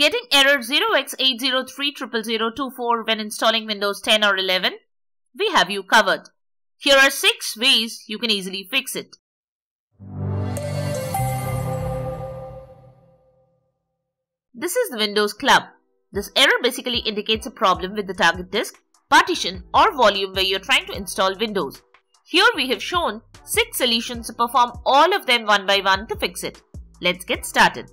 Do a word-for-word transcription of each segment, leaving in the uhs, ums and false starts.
Getting error zero x eight zero three zero zero zero two four when installing Windows ten or eleven? We have you covered. Here are six ways you can easily fix it. This is the Windows Club. This error basically indicates a problem with the target disk, partition or volume where you're trying to install Windows. Here we have shown six solutions to perform all of them one by one to fix it. Let's get started.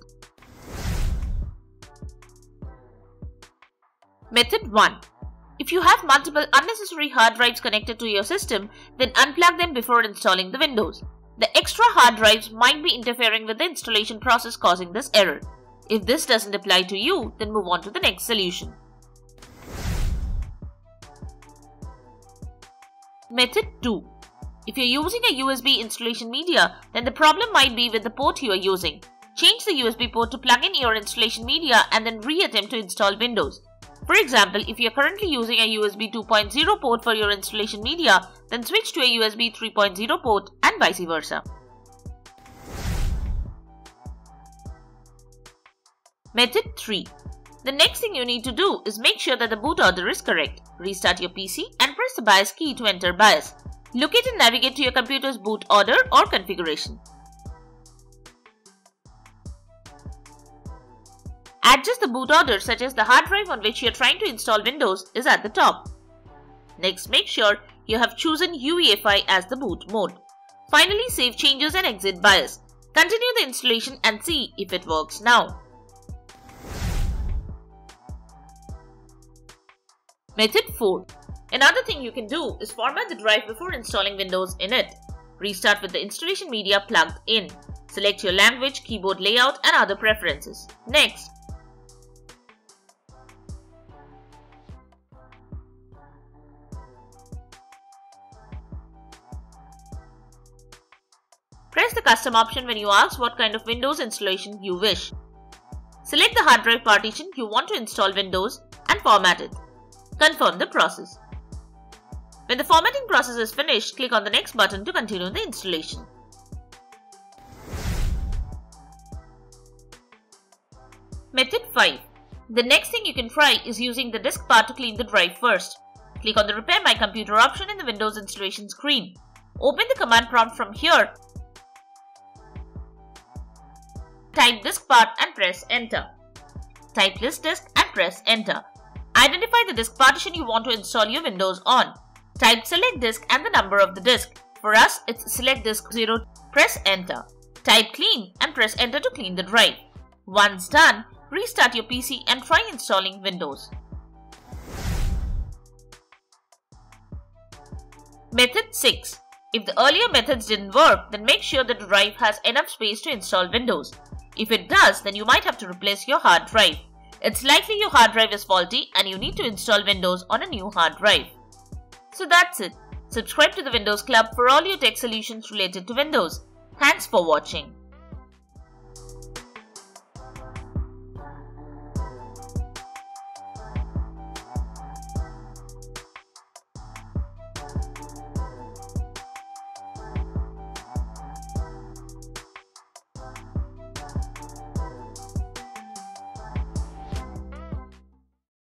Method one. If you have multiple unnecessary hard drives connected to your system, then unplug them before installing the Windows. The extra hard drives might be interfering with the installation process, causing this error. If this doesn't apply to you, then move on to the next solution. Method two. If you're using a U S B installation media, then the problem might be with the port you are using. Change the U S B port to plug in your installation media and then re-attempt to install Windows. For example, if you're currently using a U S B two point oh port for your installation media, then switch to a U S B three point oh port and vice versa. Method three. The next thing you need to do is make sure that the boot order is correct. Restart your P C and press the BIOS key to enter BIOS. Locate and navigate to your computer's boot order or configuration. Adjust the boot order such as the hard drive on which you are trying to install Windows is at the top. Next, make sure you have chosen U E F I as the boot mode. Finally, save changes and exit BIOS. Continue the installation and see if it works now. Method four. Another thing you can do is format the drive before installing Windows in it. Restart with the installation media plugged in. Select your language, keyboard layout and other preferences. Next, press the custom option when you ask what kind of Windows installation you wish. Select the hard drive partition you want to install Windows and format it. Confirm the process. When the formatting process is finished, click on the next button to continue the installation. Method five. The next thing you can try is using the DiskPart to clean the drive first. Click on the Repair My Computer option in the Windows installation screen. Open the command prompt from here. Type DiskPart and press Enter. Type list disk and press Enter. Identify the disk partition you want to install your Windows on. Type select disk and the number of the disk. For us, it's select disk zero. Press Enter. Type clean and press Enter to clean the drive. Once done, restart your P C and try installing Windows. Method six. If the earlier methods didn't work, then make sure that the drive has enough space to install Windows. If it does, then you might have to replace your hard drive. It's likely your hard drive is faulty and you need to install Windows on a new hard drive. So that's it. Subscribe to the Windows Club for all your tech solutions related to Windows. Thanks for watching.